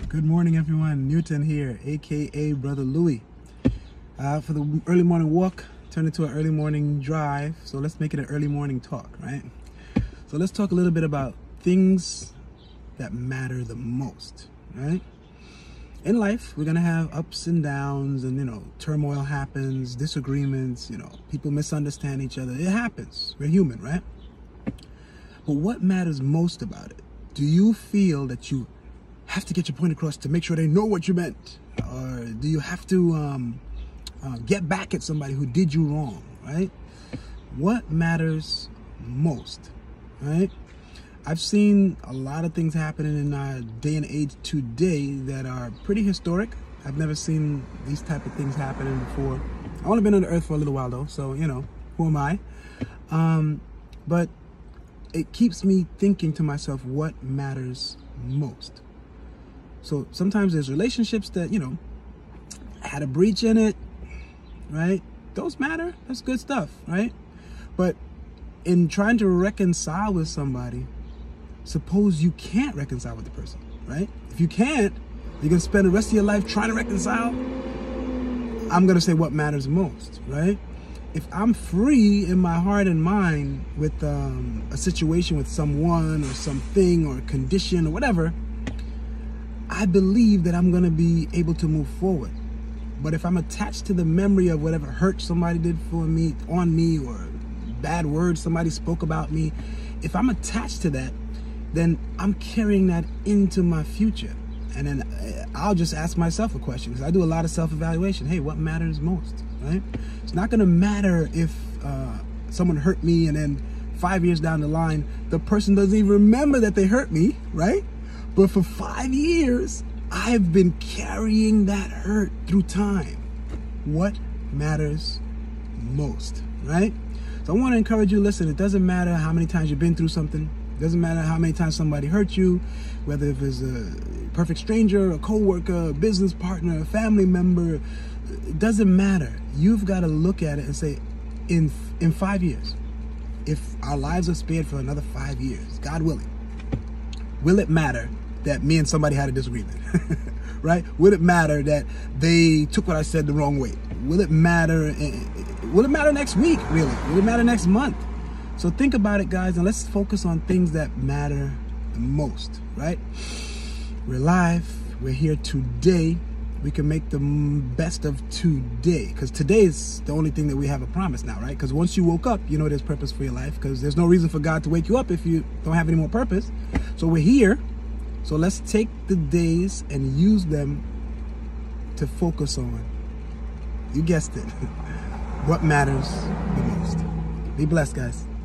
Good morning, everyone. Newton here, aka Brother Louie. For the early morning walk, turned into an early morning drive. So let's make it an early morning talk, right? So let's talk a little bit about things that matter the most, right? In life, we're gonna have ups and downs, and turmoil happens, disagreements. People misunderstand each other. It happens. We're human, right? But what matters most about it? Do you feel that you have to get your point across to make sure they know what you meant? Or do you have to get back at somebody who did you wrong, right? What matters most, right? I've seen a lot of things happening in our day and age today that are pretty historic. I've never seen these type of things happening before. I've only been on the earth for a little while though, so who am I? But it keeps me thinking to myself, what matters most? So sometimes there's relationships that, had a breach in it, right? Those matter. That's good stuff, right? But in trying to reconcile with somebody, suppose you can't reconcile with the person, right? If you can't, you're going to spend the rest of your life trying to reconcile. I'm going to say what matters most, right? If I'm free in my heart and mind with a situation with someone or something or a condition or whatever, I believe that I'm going to be able to move forward. But if I'm attached to the memory of whatever hurt somebody did on me, or bad words somebody spoke about me, if I'm attached to that, then I'm carrying that into my future. And then I'll just ask myself a question, because I do a lot of self-evaluation. Hey, what matters most, right? It's not going to matter if someone hurt me and then 5 years down the line, the person doesn't even remember that they hurt me, right? But for 5 years, I've been carrying that hurt through time. What matters most, right? So I want to encourage you, listen, it doesn't matter how many times you've been through something. It doesn't matter how many times somebody hurt you, whether if it's a perfect stranger, a coworker, a business partner, a family member. It doesn't matter. You've got to look at it and say, in 5 years, if our lives are spared for another 5 years, God willing, will it matter that me and somebody had a disagreement, right? Will it matter that they took what I said the wrong way? Will it matter next week, really? Will it matter next month? So think about it, guys, and let's focus on things that matter the most, right? We're alive. We're here today. We can make the best of today, because today is the only thing that we have a promise now, right? Because once you woke up, there's purpose for your life, because there's no reason for God to wake you up if you don't have any more purpose. So we're here. So let's take the days and use them to focus on, you guessed it, what matters the most. Be blessed, guys.